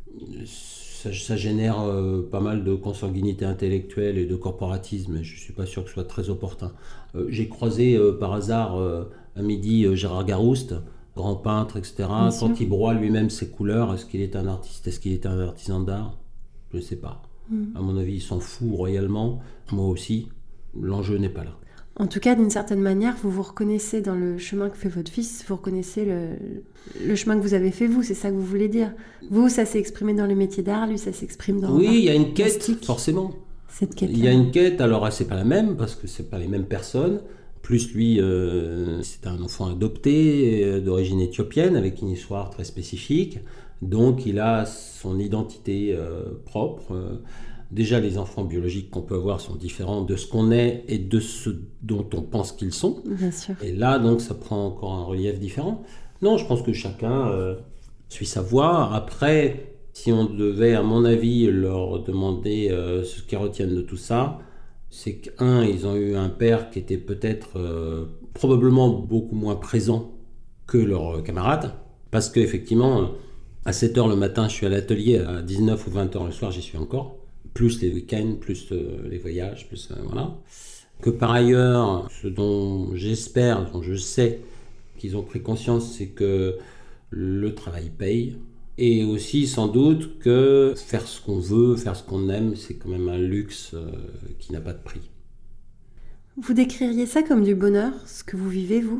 B: ça, ça génère euh, pas mal de consanguinité intellectuelle et de corporatisme. Et je ne suis pas sûr que ce soit très opportun. Euh, j'ai croisé euh, par hasard euh, à midi euh, Gérard Garouste, grand peintre, et cetera.
A: Bien
B: Quand
A: sûr.
B: il broie lui-même ses couleurs, est-ce qu'il est un artiste, est-ce qu'il est un artisan d'art? Je ne sais pas.
A: Mm.
B: À mon avis, ils s'en foutent royalement. Moi aussi. L'enjeu n'est pas là.
A: En tout cas, d'une certaine manière, vous vous reconnaissez dans le chemin que fait votre fils, vous reconnaissez le, le chemin que vous avez fait vous, c'est ça que vous voulez dire. Vous, ça s'est exprimé dans les métiers d'art, lui, ça s'exprime dans
B: Oui,
A: l'art
B: il y a une quête,
A: plastique.
B: forcément.
A: Cette quête.
B: Il y a une quête, alors c'est pas la même, parce que c'est pas les mêmes personnes. Plus lui, euh, c'est un enfant adopté euh, d'origine éthiopienne, avec une histoire très spécifique. Donc il a son identité euh, propre. Euh, déjà, les enfants biologiques qu'on peut avoir sont différents de ce qu'on est et de ce dont on pense qu'ils sont.
A: Bien sûr.
B: Et là, donc, ça prend encore un relief différent. Non, je pense que chacun euh, suit sa voie. Après, si on devait, à mon avis, leur demander euh, ce qu'ils retiennent de tout ça, c'est qu'un, ils ont eu un père qui était peut-être euh, probablement beaucoup moins présent que leurs camarades. Parce qu'effectivement, à sept heures le matin, je suis à l'atelier, à dix-neuf ou vingt heures le soir, j'y suis encore. Plus les week-ends, plus euh, les voyages, plus euh, voilà. Que par ailleurs, ce dont j'espère, dont je sais qu'ils ont pris conscience, c'est que le travail paye Et aussi, sans doute, que faire ce qu'on veut, faire ce qu'on aime, c'est quand même un luxe euh, qui n'a pas de prix.
A: Vous décririez ça comme du bonheur, ce que vous vivez, vous ?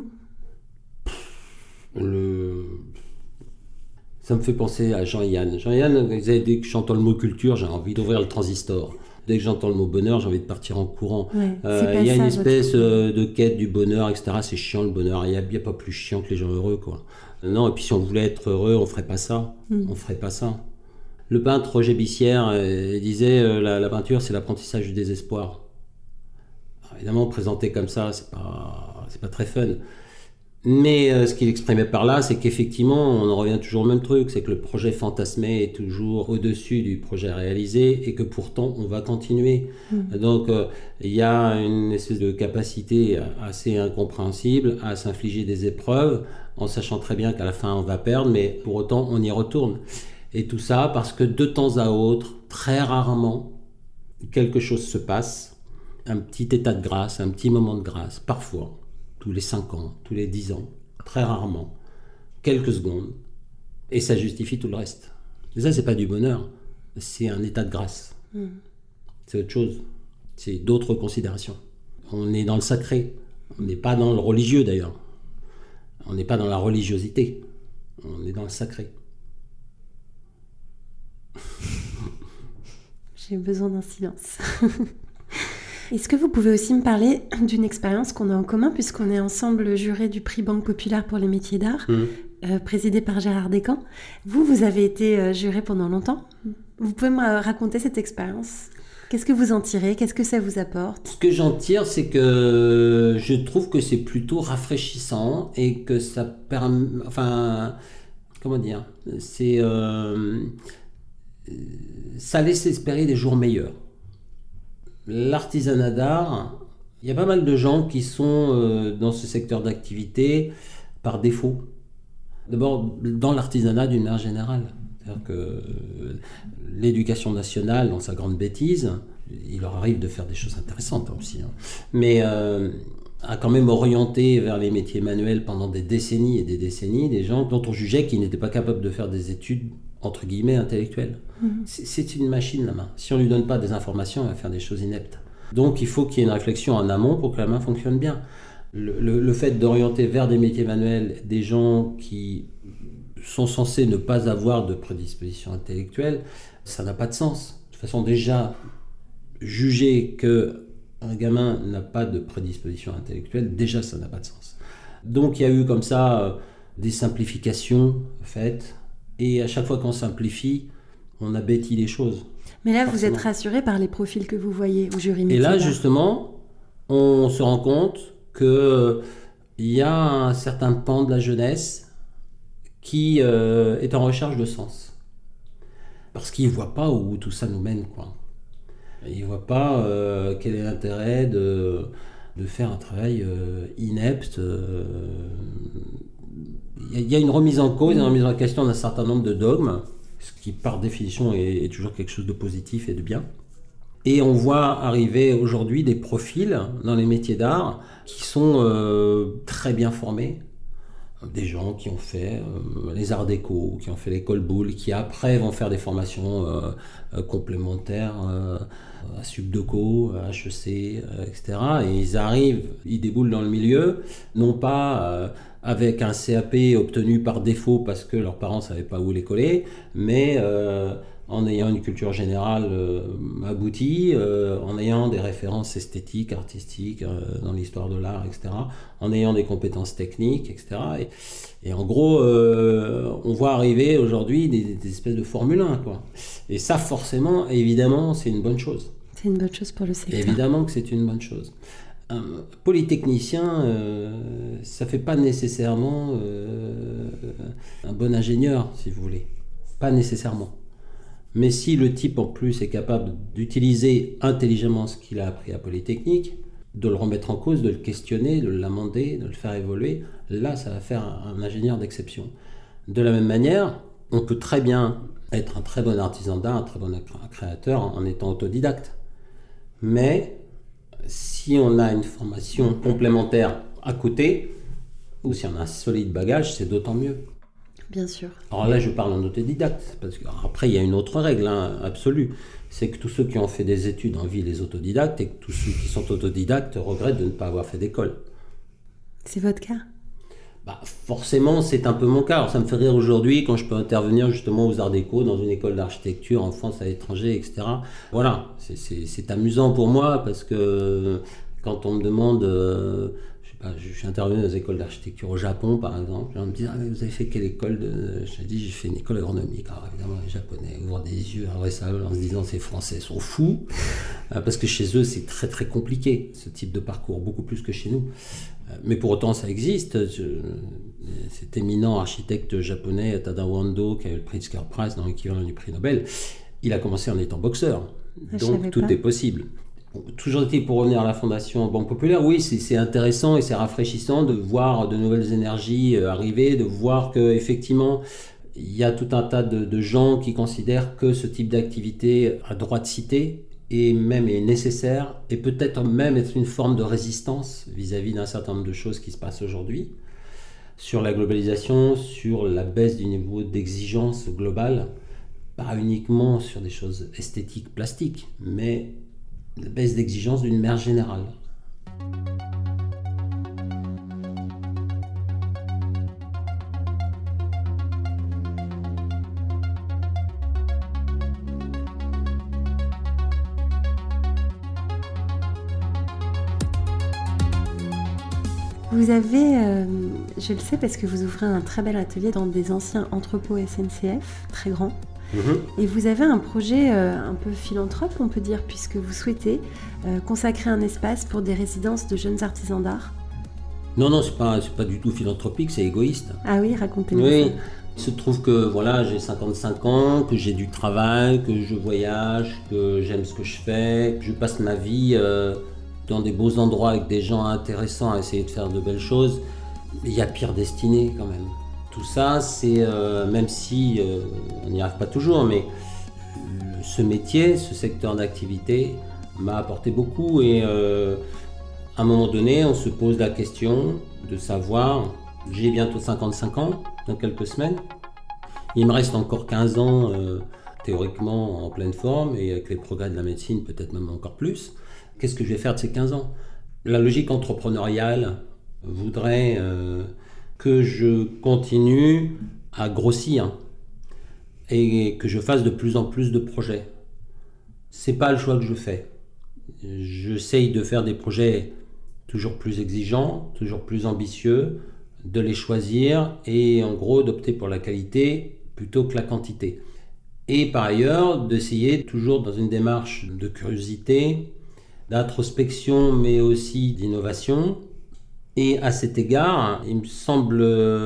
B: Le... Ça me fait penser à Jean-Yann. Jean-Yann, dès que j'entends le mot culture, j'ai envie d'ouvrir le transistor. Dès que j'entends le mot bonheur, j'ai envie de partir en courant.
A: Ouais,
B: euh, il y a une espèce votre... de quête du bonheur, et cetera. C'est chiant le bonheur. Il n'y a, a pas plus chiant que les gens heureux, quoi. Non, et puis si on voulait être heureux, on ne ferait pas ça. Mm. On ferait pas ça. Le peintre Roger Bissière euh, disait euh, la, la peinture, c'est l'apprentissage du désespoir. Alors, évidemment, présenté comme ça, c'est pas, c'est pas très fun. Mais euh, ce qu'il exprimait par là, c'est qu'effectivement, on en revient toujours au même truc, c'est que le projet fantasmé est toujours au-dessus du projet réalisé et que pourtant, on va continuer. Mmh. Donc, euh, il y a une espèce de capacité assez incompréhensible à s'infliger des épreuves en sachant très bien qu'à la fin, on va perdre, mais pour autant, on y retourne. Et tout ça parce que de temps à autre, très rarement, quelque chose se passe, un petit état de grâce, un petit moment de grâce, parfois. Tous les cinq ans, tous les dix ans, très rarement, quelques secondes, et ça justifie tout le reste. Et ça, c'est pas du bonheur, c'est un état de grâce. Mmh. C'est autre chose, c'est d'autres considérations. On est dans le sacré, on n'est pas dans le religieux d'ailleurs, on n'est pas dans la religiosité, on est dans le sacré.
A: J'ai besoin d'un silence. Est-ce que vous pouvez aussi me parler d'une expérience qu'on a en commun, puisqu'on est ensemble jurés du prix Banque Populaire pour les métiers d'art, mmh. euh, présidé par Gérard Descamps. Vous, vous avez été euh, juré pendant longtemps. Vous pouvez me raconter cette expérience ? Qu'est-ce que vous en tirez ? Qu'est-ce que ça vous apporte ?
B: Ce que j'en tire, c'est que je trouve que c'est plutôt rafraîchissant et que ça permet... Enfin, comment dire ? C'est... Euh, ça laisse espérer des jours meilleurs. L'artisanat d'art, il y a pas mal de gens qui sont euh, dans ce secteur d'activité par défaut. D'abord, dans l'artisanat d'une manière générale. C'est-à-dire que euh, l'éducation nationale, dans sa grande bêtise, il leur arrive de faire des choses intéressantes aussi, hein, mais euh, a quand même orienté vers les métiers manuels pendant des décennies et des décennies des gens dont on jugeait qu'ils n'étaient pas capables de faire des études entre guillemets intellectuelle. Mmh. C'est, c'est une machine, la main. Si on ne lui donne pas des informations, elle va faire des choses ineptes. Donc il faut qu'il y ait une réflexion en amont pour que la main fonctionne bien. Le, le, le fait d'orienter vers des métiers manuels des gens qui sont censés ne pas avoir de prédisposition intellectuelle, ça n'a pas de sens. De toute façon, déjà, juger qu'un gamin n'a pas de prédisposition intellectuelle, déjà ça n'a pas de sens. Donc il y a eu comme ça des simplifications faites. Et à chaque fois qu'on simplifie, on abêtit les choses.
A: Mais là, forcément. Vous êtes rassuré par les profils que vous voyez au jury métier.
B: Et là, justement, on se rend compte qu'il euh, y a un certain pan de la jeunesse qui euh, est en recherche de sens. Parce qu'il ne voit pas où tout ça nous mène, quoi. Il ne voit pas euh, quel est l'intérêt de, de faire un travail euh, inepte. Euh, Il y a une remise en cause, une remise en question d'un certain nombre de dogmes, ce qui par définition est, est toujours quelque chose de positif et de bien. Et on voit arriver aujourd'hui des profils dans les métiers d'art qui sont euh, très bien formés. Des gens qui ont fait euh, les arts déco, qui ont fait l'école Boulle, qui après vont faire des formations euh, euh, complémentaires euh, à Subdeco, à H E C, euh, et cetera. Et ils arrivent, ils déboulent dans le milieu, non pas euh, avec un C A P obtenu par défaut parce que leurs parents ne savaient pas où les coller, mais euh, en ayant une culture générale euh, aboutie, euh, en ayant des références esthétiques, artistiques, euh, dans l'histoire de l'art, et cetera, en ayant des compétences techniques, et cetera. Et, et en gros, euh, on voit arriver aujourd'hui des, des espèces de Formule un, quoi. Et ça, forcément, évidemment, c'est une bonne chose.
A: C'est une bonne chose pour le secteur.
B: Évidemment que c'est une bonne chose. Un polytechnicien, euh, ça ne fait pas nécessairement euh, un bon ingénieur, si vous voulez. Pas nécessairement. Mais si le type en plus est capable d'utiliser intelligemment ce qu'il a appris à Polytechnique, de le remettre en cause, de le questionner, de l'amender, de le faire évoluer, là ça va faire un, un ingénieur d'exception. De la même manière, on peut très bien être un très bon artisan d'art, un très bon créateur en étant autodidacte. Mais si on a une formation complémentaire à côté, ou si on a un solide bagage, c'est d'autant mieux.
A: Bien sûr.
B: Alors là, je parle en autodidacte, parce qu'après, il y a une autre règle hein, absolue, c'est que tous ceux qui ont fait des études envient les autodidactes et que tous ceux qui sont autodidactes regrettent de ne pas avoir fait d'école.
A: C'est votre cas ?
B: Bah, forcément, c'est un peu mon cas. Alors, ça me fait rire aujourd'hui quand je peux intervenir justement aux Arts Déco dans une école d'architecture en France, à l'étranger, et cetera. Voilà, c'est, c'est, c'est amusant pour moi parce que quand on me demande, euh, je sais pas, je suis intervenu dans des écoles d'architecture au Japon par exemple, on me dit ah, vous avez fait quelle école de... Je dis j'ai fait une école agronomique. Alors évidemment les Japonais ouvrent des yeux à ça en se disant ces Français sont fous parce que chez eux c'est très très compliqué ce type de parcours, beaucoup plus que chez nous. Mais pour autant, ça existe. Je, cet éminent architecte japonais, Tadao Ando, qui a eu le prix Scar Prize dans l'équivalent du prix Nobel, il a commencé en étant boxeur.
A: Ah,
B: donc tout pas. est possible. Bon, toujours est-il, pour revenir à la Fondation Banque Populaire, oui, c'est, c'est intéressant et c'est rafraîchissant de voir de nouvelles énergies arriver, de voir qu'effectivement, il y a tout un tas de, de gens qui considèrent que ce type d'activité a droit de citer, et même est nécessaire, et peut-être même être une forme de résistance vis-à-vis d'un certain nombre de choses qui se passent aujourd'hui, sur la globalisation, sur la baisse du niveau d'exigence globale, pas uniquement sur des choses esthétiques, plastiques, mais la baisse d'exigence d'une manière générale.
A: Vous avez, euh, je le sais parce que vous ouvrez un très bel atelier dans des anciens entrepôts S N C F, très grands. Mmh. Et vous avez un projet euh, un peu philanthrope, on peut dire, puisque vous souhaitez euh, consacrer un espace pour des résidences de jeunes artisans d'art.
B: Non, non, c'est pas, c'est pas du tout philanthropique, c'est égoïste.
A: Ah oui, racontez-moi
B: oui.
A: ça.
B: Il se trouve que voilà, j'ai cinquante-cinq ans, que j'ai du travail, que je voyage, que j'aime ce que je fais, que je passe ma vie... Euh, dans des beaux endroits avec des gens intéressants à essayer de faire de belles choses, il y a pire destinée quand même. Tout ça, c'est, euh, même si euh, on n'y arrive pas toujours, mais ce métier, ce secteur d'activité m'a apporté beaucoup et euh, à un moment donné, on se pose la question de savoir, j'ai bientôt cinquante-cinq ans, dans quelques semaines, il me reste encore quinze ans euh, théoriquement en pleine forme et avec les progrès de la médecine peut-être même encore plus. Qu'est-ce que je vais faire de ces quinze ans ? La logique entrepreneuriale voudrait euh, que je continue à grossir et que je fasse de plus en plus de projets. C'est pas le choix que je fais. J'essaye de faire des projets toujours plus exigeants, toujours plus ambitieux, de les choisir et en gros d'opter pour la qualité plutôt que la quantité. Et par ailleurs, d'essayer toujours dans une démarche de curiosité, d'introspection mais aussi d'innovation. Et à cet égard, il me semble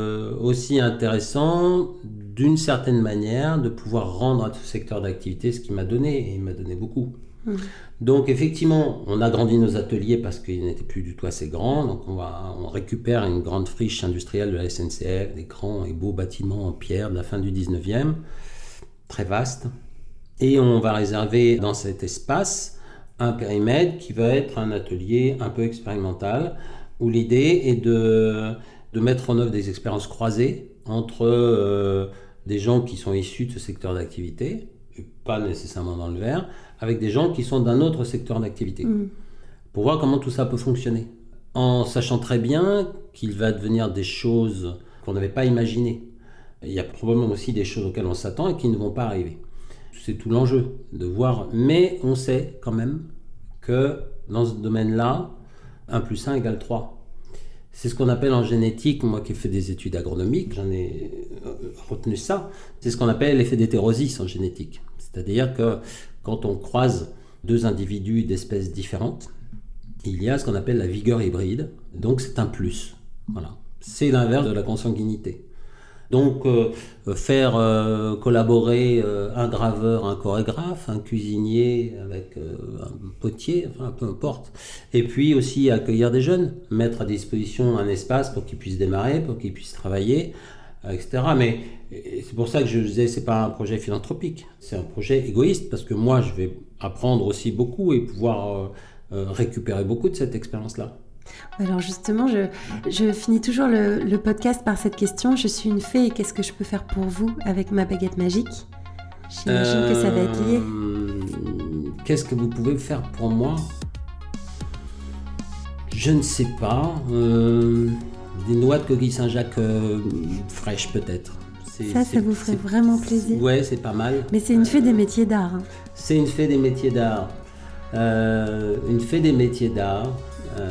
B: aussi intéressant d'une certaine manière de pouvoir rendre à ce secteur d'activité ce qu'il m'a donné, et il m'a donné beaucoup. Mmh. Donc effectivement, on a grandi nos ateliers parce qu'ils n'étaient plus du tout assez grands, donc on, va, on récupère une grande friche industrielle de la S N C F, des grands et beaux bâtiments en pierre de la fin du dix-neuvième, très vastes, et on va réserver dans cet espace un périmètre qui va être un atelier un peu expérimental où l'idée est de, de mettre en œuvre des expériences croisées entre euh, des gens qui sont issus de ce secteur d'activité, pas nécessairement dans le verre, avec des gens qui sont d'un autre secteur d'activité, mmh. pour voir comment tout ça peut fonctionner, en sachant très bien qu'il va devenir des choses qu'on n'avait pas imaginées. Il y a probablement aussi des choses auxquelles on s'attend et qui ne vont pas arriver. C'est tout l'enjeu de voir, mais on sait quand même que dans ce domaine-là, un plus un égale trois. C'est ce qu'on appelle en génétique, moi qui ai fait des études agronomiques, j'en ai retenu ça, c'est ce qu'on appelle l'effet d'hétérosis en génétique. C'est-à-dire que quand on croise deux individus d'espèces différentes, il y a ce qu'on appelle la vigueur hybride, donc c'est un plus. Voilà. C'est l'inverse de la consanguinité. Donc euh, faire euh, collaborer euh, un graveur, un chorégraphe, un cuisinier avec euh, un potier, enfin peu importe. Et puis aussi accueillir des jeunes, mettre à disposition un espace pour qu'ils puissent démarrer, pour qu'ils puissent travailler, euh, et cetera. Mais c'est pour ça que je disais c'est pas un projet philanthropique, c'est un projet égoïste parce que moi je vais apprendre aussi beaucoup et pouvoir euh, euh, récupérer beaucoup de cette expérience-là.
A: Alors justement, je, je finis toujours le, le podcast par cette question. Je suis une fée et qu'est-ce que je peux faire pour vous avec ma baguette magique ? J'imagine euh, que ça va être lié.
B: Qu'est-ce que vous pouvez faire pour moi ? Je ne sais pas. Euh, des noix de coquille Saint-Jacques euh, fraîches peut-être. C'est,
A: ça,
B: c'est,
A: ça vous ferait vraiment plaisir.
B: Ouais, c'est pas mal.
A: Mais c'est une fée des métiers d'art. Hein.
B: C'est une fée des métiers d'art. Euh, une fée des métiers d'art euh,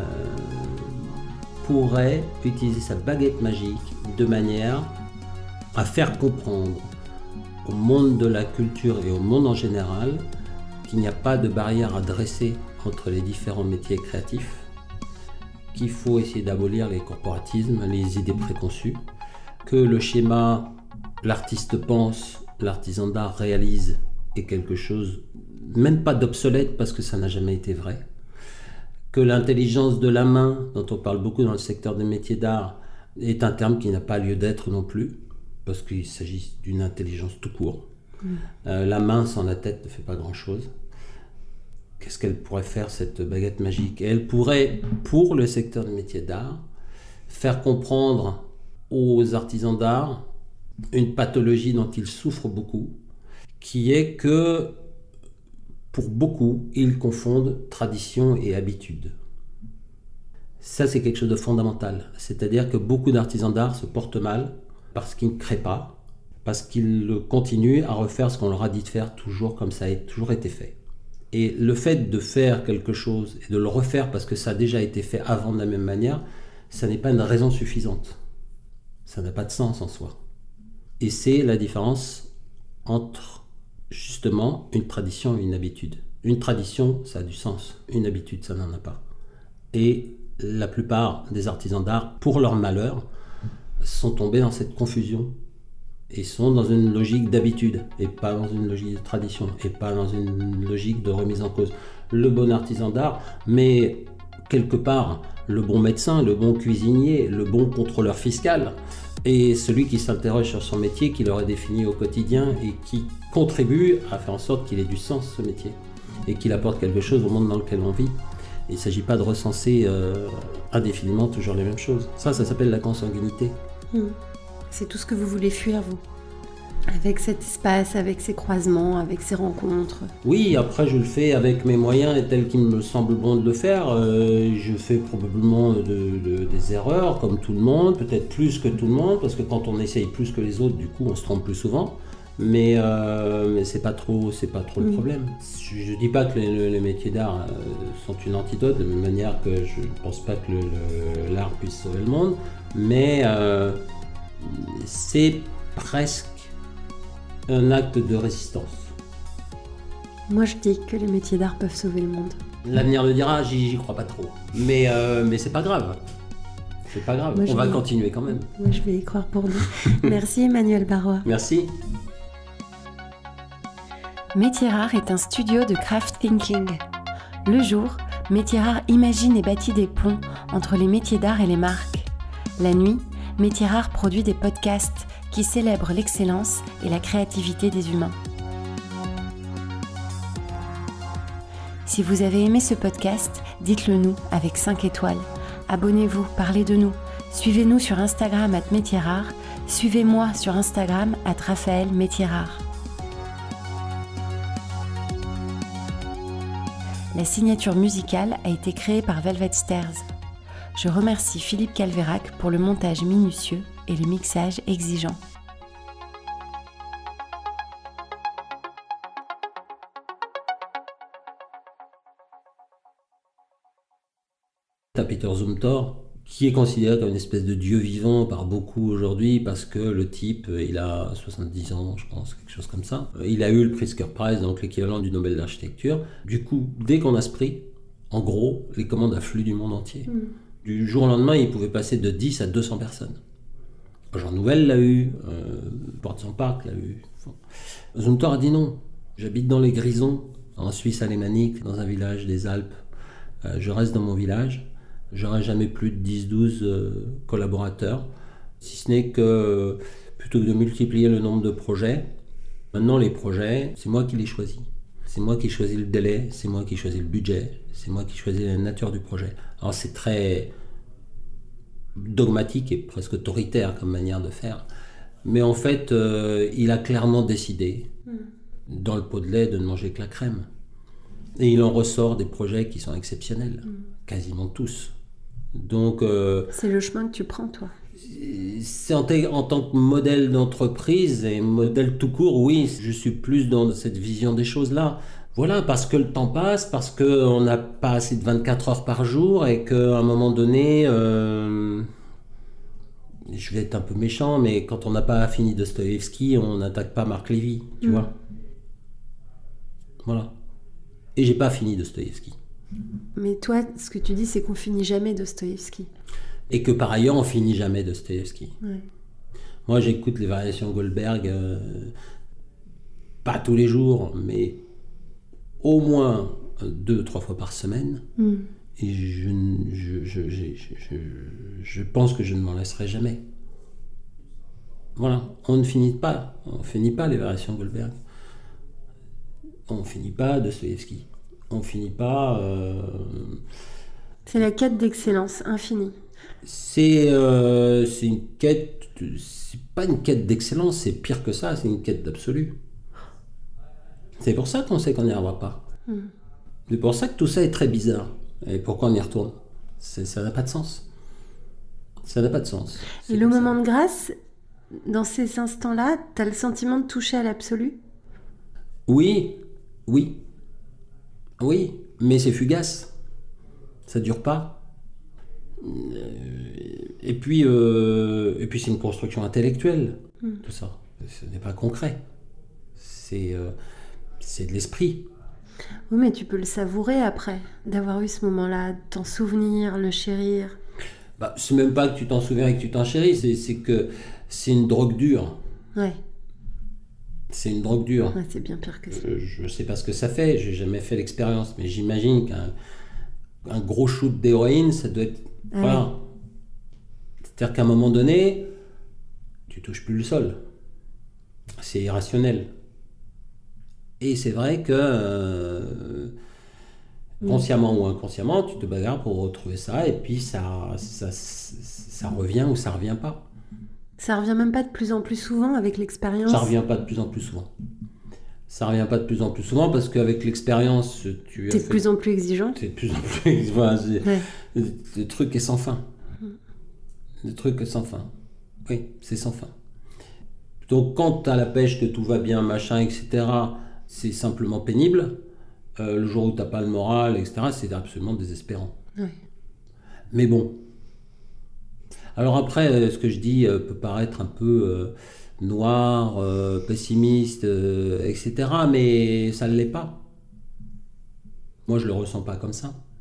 B: pourrait utiliser sa baguette magique de manière à faire comprendre au monde de la culture et au monde en général qu'il n'y a pas de barrière à dresser entre les différents métiers créatifs, qu'il faut essayer d'abolir les corporatismes, les idées préconçues, que le schéma l'artiste pense, l'artisan d'art réalise est quelque chose même pas d'obsolète parce que ça n'a jamais été vrai, que l'intelligence de la main, dont on parle beaucoup dans le secteur des métiers d'art, est un terme qui n'a pas lieu d'être non plus, parce qu'il s'agit d'une intelligence tout court. Mmh. Euh, la main sans la tête ne fait pas grand-chose. Qu'est-ce qu'elle pourrait faire, cette baguette magique ? Et elle pourrait, pour le secteur des métiers d'art, faire comprendre aux artisans d'art une pathologie dont ils souffrent beaucoup, qui est que pour beaucoup, ils confondent tradition et habitude. Ça, c'est quelque chose de fondamental. C'est-à-dire que beaucoup d'artisans d'art se portent mal parce qu'ils ne créent pas, parce qu'ils continuent à refaire ce qu'on leur a dit de faire toujours comme ça a toujours été fait. Et le fait de faire quelque chose et de le refaire parce que ça a déjà été fait avant de la même manière, ça n'est pas une raison suffisante. Ça n'a pas de sens en soi. Et c'est la différence entre justement une tradition et une habitude. Une tradition, ça a du sens. Une habitude, ça n'en a pas. Et la plupart des artisans d'art, pour leur malheur, sont tombés dans cette confusion et sont dans une logique d'habitude et pas dans une logique de tradition et pas dans une logique de remise en cause. Le bon artisan d'art, mais quelque part le bon médecin, le bon cuisinier, le bon contrôleur fiscal et celui qui s'interroge sur son métier, qui l'aurait défini au quotidien et qui contribue à faire en sorte qu'il ait du sens ce métier et qu'il apporte quelque chose au monde dans lequel on vit. Il ne s'agit pas de recenser euh, indéfiniment toujours les mêmes choses. Ça, ça s'appelle la consanguinité.
A: Mmh. C'est tout ce que vous voulez fuir, vous ? Avec cet espace, avec ces croisements, avec ces rencontres.
B: Oui, après je le fais avec mes moyens et tel qu'il me semble bon de le faire. Euh, je fais probablement de, de, des erreurs, comme tout le monde, peut-être plus que tout le monde, parce que quand on essaye plus que les autres, du coup on se trompe plus souvent. Mais, euh, mais c'est pas trop, c'est pas trop mmh. le problème. Je, je dis pas que les, les métiers d'art euh, sont une antidote, de la même manière que je ne pense pas que le, le, l'art puisse sauver le monde, mais euh, c'est presque un acte de résistance.
A: Moi je dis que les métiers d'art peuvent sauver le monde.
B: L'avenir le dira, j'y, j'y crois pas trop. Mais, euh, mais c'est pas grave. C'est pas grave, Moi, on va vais... continuer quand même.
A: Moi je vais y croire pour nous. Merci Emmanuel Barrois.
B: Merci.
A: Métiers Rares est un studio de craft thinking. Le jour, Métiers Rares imagine et bâtit des ponts entre les métiers d'art et les marques. La nuit, Métiers Rares produit des podcasts qui célèbrent l'excellence et la créativité des humains. Si vous avez aimé ce podcast, dites-le nous avec cinq étoiles. Abonnez-vous, parlez de nous. Suivez-nous sur Instagram arobase métiers rares. Suivez-moi sur Instagram arobase Raphaël Métiers Rares. La signature musicale a été créée par Velvet Stairs. Je remercie Philippe Calvérac pour le montage minutieux et le mixage exigeant.
B: À Peter Zumthor, qui est considéré comme une espèce de dieu vivant par beaucoup aujourd'hui, parce que le type, il a soixante-dix ans, je pense, quelque chose comme ça. Il a eu le Pritzker Prize, donc l'équivalent du Nobel d'architecture. Du coup, dès qu'on a ce prix, en gros, les commandes affluent du monde entier. Mm. Du jour au lendemain, il pouvait passer de dix à deux cents personnes. Jean Nouvel l'a eu, euh, Porte-Saint-Parc l'a eu. Enfin, Zumthor a dit non. J'habite dans les Grisons, en Suisse alémanique, dans un village des Alpes. Euh, je reste dans mon village. J'aurai jamais plus de dix douze euh, collaborateurs, si ce n'est que euh, plutôt que de multiplier le nombre de projets, maintenant les projets, c'est moi qui les choisis. C'est moi qui choisis le délai, c'est moi qui choisis le budget, c'est moi qui choisis la nature du projet. Alors c'est très dogmatique et presque autoritaire comme manière de faire. Mais en fait, euh, il a clairement décidé, mmh. dans le pot de lait, de ne manger que la crème. Et il en ressort des projets qui sont exceptionnels, mmh. quasiment tous. Donc, euh,
A: c'est le chemin que tu prends, toi.
B: C'est en, en tant que modèle d'entreprise et modèle tout court, oui, je suis plus dans cette vision des choses-là. Voilà, parce que le temps passe, parce qu'on n'a pas assez de vingt-quatre heures par jour et qu'à un moment donné, euh, je vais être un peu méchant, mais quand on n'a pas fini Dostoïevski, on n'attaque pas Marc Lévy, tu mmh. vois. Voilà. Et j'ai pas fini Dostoïevski.
A: Mais toi, ce que tu dis, c'est qu'on finit jamais Dostoïevski.
B: Et que par ailleurs, on finit jamais Dostoïevski.
A: Ouais.
B: Moi, j'écoute les variations Goldberg, euh, pas tous les jours, mais au moins deux, trois fois par semaine. Mm. Et je, je, je, je, je, je pense que je ne m'en laisserai jamais. Voilà, on ne finit pas, on ne finit pas les variations Goldberg. On ne finit pas Dostoïevski. On ne finit pas... Euh...
A: C'est la quête d'excellence infinie.
B: C'est, euh, c'est une quête, c'est pas une quête d'excellence, c'est pire que ça, c'est une quête d'absolu. C'est pour ça qu'on sait qu'on n'y arrivera pas. Mm. C'est pour ça que tout ça est très bizarre. Et pourquoi on y retourne? c'est, Ça n'a pas de sens. Ça n'a pas de sens.
A: Et le moment ça. de grâce, dans ces instants-là, t'as le sentiment de toucher à l'absolu?
B: Oui, oui. Oui, mais c'est fugace. Ça dure pas. Et puis, euh, et puis c'est une construction intellectuelle, mmh. tout ça. Ce n'est pas concret. C'est, euh, c'est de l'esprit.
A: Oui, mais tu peux le savourer après, d'avoir eu ce moment-là, t'en souvenir, le chérir.
B: Bah, c'est même pas que tu t'en souviens et que tu t'en chéris, c'est, c'est que c'est une drogue dure.
A: Ouais.
B: C'est une drogue dure.
A: Ouais, c'est bien pire que ça.
B: Je ne sais pas ce que ça fait, j'ai jamais fait l'expérience, mais j'imagine qu'un un gros shoot d'héroïne, ça doit être... Ah voilà. Oui. C'est-à-dire qu'à un moment donné, tu touches plus le sol. C'est irrationnel. Et c'est vrai que, euh, mmh. consciemment ou inconsciemment, tu te bagarres pour retrouver ça, et puis ça, ça, ça, ça revient ou ça revient pas.
A: Ça revient même pas de plus en plus souvent avec l'expérience?
B: Ça revient pas de plus en plus souvent. Ça revient pas de plus en plus souvent parce qu'avec l'expérience, tu
A: T'es de fait... plus en plus exigeant.
B: T'es de plus en plus... Voilà, c'est... Ouais. Le, le truc est sans fin. Mmh. Le truc est sans fin. Oui, c'est sans fin. Donc quand t'as la pêche, que tout va bien, machin, et cetera, c'est simplement pénible. Euh, le jour où t'as pas le moral, et cetera, c'est absolument désespérant.
A: Oui.
B: Mais bon. Alors après, ce que je dis euh, peut paraître un peu... Euh, noir, euh, pessimiste, euh, et cetera. Mais ça ne l'est pas. Moi, je ne le ressens pas comme ça.